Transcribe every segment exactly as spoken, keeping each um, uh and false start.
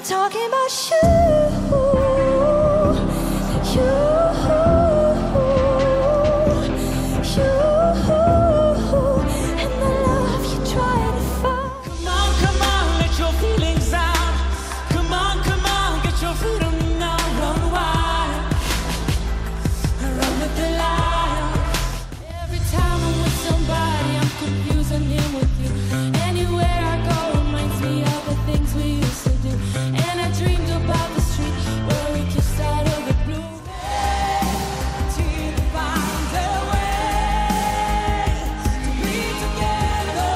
talking about you, you, you, and the love you try to find. Come on, come on, let your feelings out. Come on, come on, get your freedom now. Run wild, run with the lion. Every time I'm with somebody, I'm confusing him with you. Anywhere I go reminds me of the things we used to do. And I dreamed about the street where we kissed out of the blue. Till we find a way to be together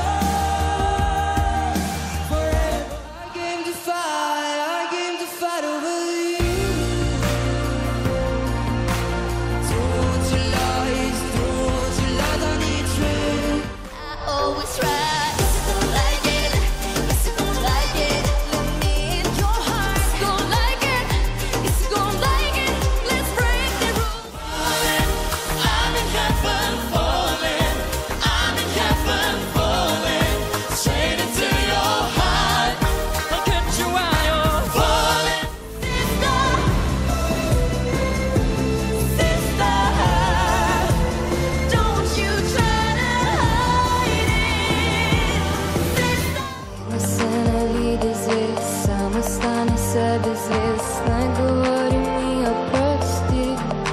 forever. I came to fight, I came to fight over you. Told you lies, told you lies, I need truth. I always try. Is it gonna like it? Is it gonna like it? Let me in your heart. Is it gonna like it? Is it gonna like it? Let's break the rules. I'm in heaven falling, I'm in heaven falling, straight into your heart. I'll get you out of falling. Sister, sister, don't you try to hide it. Sister. Останови здесь, самый стану себе здесь. Наговори меня, прости.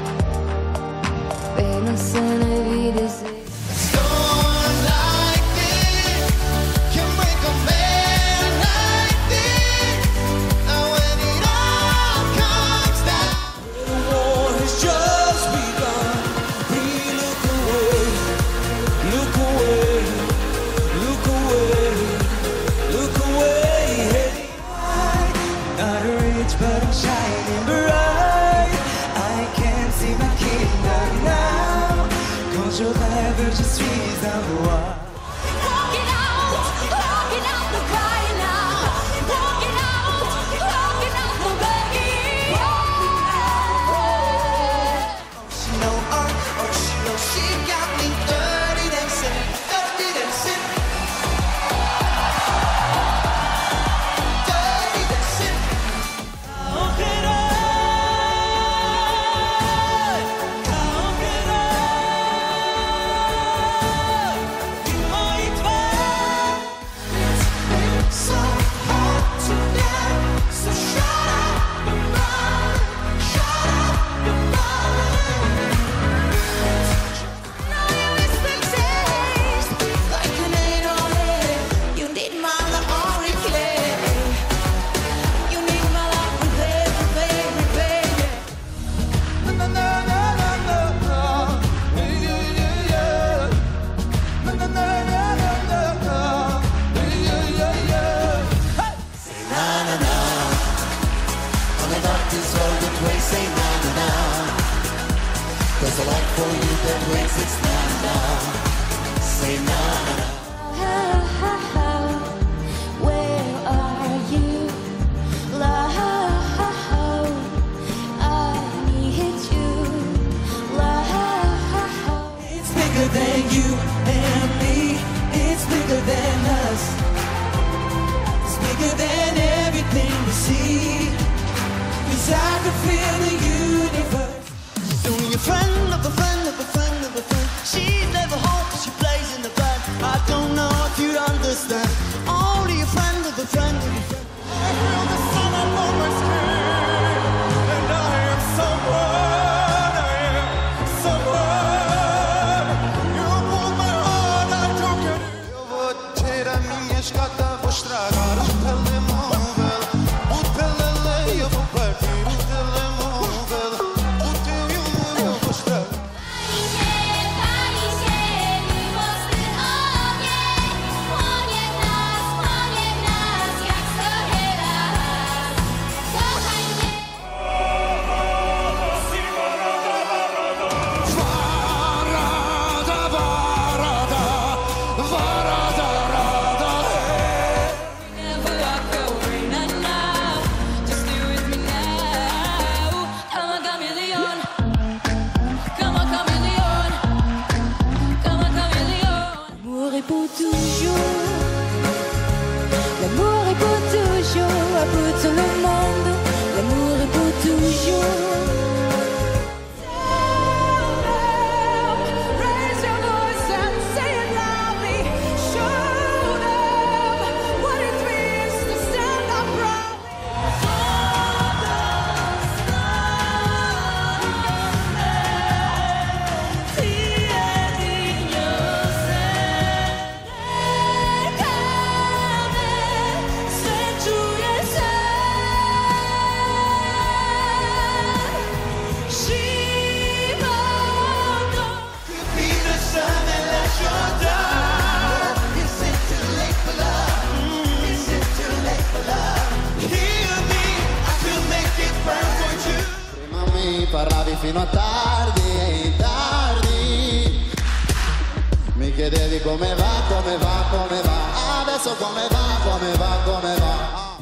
Babe, останови здесь. Storms like this can make a man like this. And when it all comes down, the war has just begun. We look away, look away, look away, look away. Not rich, but I'm shining bright. I can't see my kingdom now. Quand je rêve, je suis un roi. Walking out, walking out the crying now. Walking out, walking out the begging. She know, oh, oh, she know she got me dirty dancing, dirty dancing, dirty dancing. How can I? How can I? You might find it's so hard to get, so shut up and run, shut up and run. Know you still taste like an eight on it. You need my love or replay. You need my love, replay, replay, replay. Na na na na na na, yeah yeah yeah. Na na na na na na, yeah yeah yeah. Say na na na. On the doctor's road that way, say na na na. There's a light for you that waits, it's na na. Say na na na. Where are you? Love, I need you. Love. It's bigger than you and me. It's bigger than us. It's bigger than everything we see. 'Cause I can feel the universe. She's only a friend of a friend of a friend of a friend. She's never home, she plays in the band. I don't know if you'd understand. Only a friend of a friend of a friend. I feel the sun up on my skin. And I am someone, I am someone. You pull my heart, I don't get it. Eu vou ter a minha escada, vou estragar o telemóvel. O telele, eu vou partir o telemóvel. O teu e o meu eu vou estragar. Pali się, miłosny ogień. Płonie w nas, płonie w nas, jak sto raz. Kochaj mnie. Varada, varada, varada, rada, hey. Never walk away, not now. Just stay with me now. Come on, chameleon. Come on, chameleon. Come on, chameleon. L'amour est pour toujours. L'amour est pour toujours, pour tout le monde. fino a tardi, tardi. Mi chiedevi come va, come va, come va. Adesso come va, come va, come va.